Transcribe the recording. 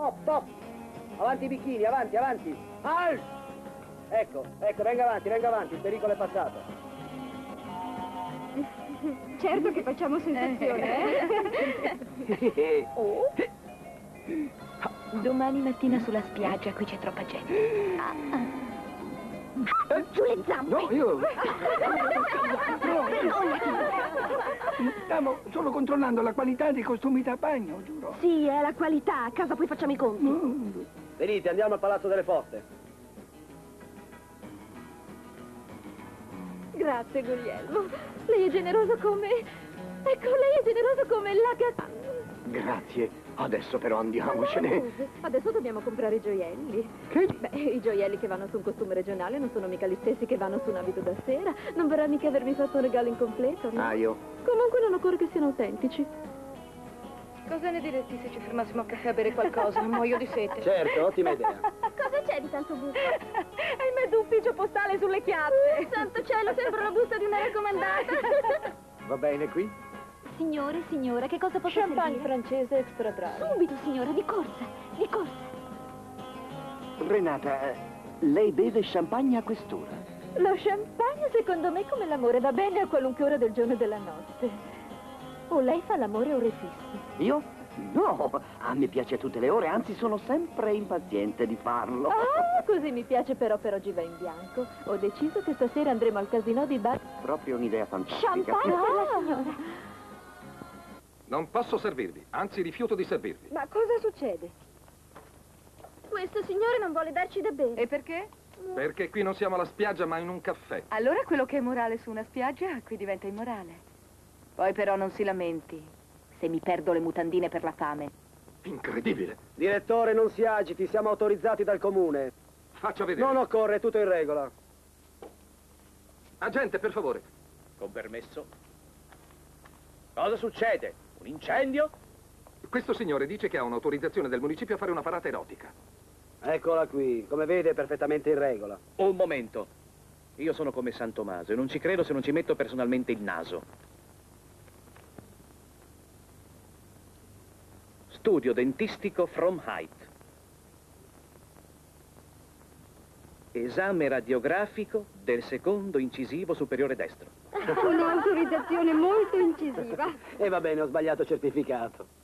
Stop, stop! Avanti i bicchini, avanti, avanti! Halt! Ecco, venga avanti, il pericolo è passato. Certo che facciamo sensazione, eh? Oh. Domani mattina sulla spiaggia, qui c'è troppa gente. Giù le zampe! No, io... Stiamo solo controllando la qualità dei costumi da bagno, giuro. Sì, è la qualità. A casa poi facciamo i conti. Venite, andiamo al Palazzo delle Poste. Grazie, Guglielmo. Lei è generoso come... Ecco, lei è generoso come la gattina. Grazie. Adesso però andiamocene. Adesso dobbiamo comprare i gioielli. Che? Beh, i gioielli che vanno su un costume regionale non sono mica gli stessi che vanno su un abito da sera. Non vorrà mica avermi fatto un regalo incompleto, no? Io. Comunque non occorre che siano autentici. Cosa ne diresti se ci fermassimo a caffè a bere qualcosa? Muoio di sete. Certo, ottima idea. Cosa c'è di tanto buffo? È in mezzo ufficio postale sulle chiatte. Santo cielo, sembra la busta di una raccomandata. Va bene qui? Signore, signora, che cosa posso Champagne servire? francese extra dry. Subito, signora, di corsa, di corsa. Renata, lei beve champagne a quest'ora? Lo champagne, secondo me, come l'amore, va bene a qualunque ora del giorno e della notte. O lei fa l'amore a ore fisse? Io? No, a me piace a tutte le ore, anzi sono sempre impaziente di farlo. Ah, così mi piace, però per oggi va in bianco. Ho deciso che stasera andremo al casino di bar... Proprio un'idea fantastica. Champagne per la signora. Non posso servirvi, anzi rifiuto di servirvi. Ma cosa succede? Questo signore non vuole darci da bere. E perché? Perché qui non siamo alla spiaggia, ma in un caffè. Allora quello che è morale su una spiaggia, qui diventa immorale. Poi però non si lamenti se mi perdo le mutandine per la fame. Incredibile. Direttore, non si agiti, siamo autorizzati dal comune. Faccia vedere. Non occorre, è tutto in regola. Agente, per favore. Con permesso. Cosa succede? Un incendio? Questo signore dice che ha un'autorizzazione del municipio a fare una parata erotica. Eccola qui, come vede è perfettamente in regola. Un momento. Io sono come San Tommaso e non ci credo se non ci metto personalmente il naso. Studio dentistico From Height. Esame radiografico del secondo incisivo superiore destro. Un'autorizzazione molto incisiva. E va bene, ho sbagliato certificato.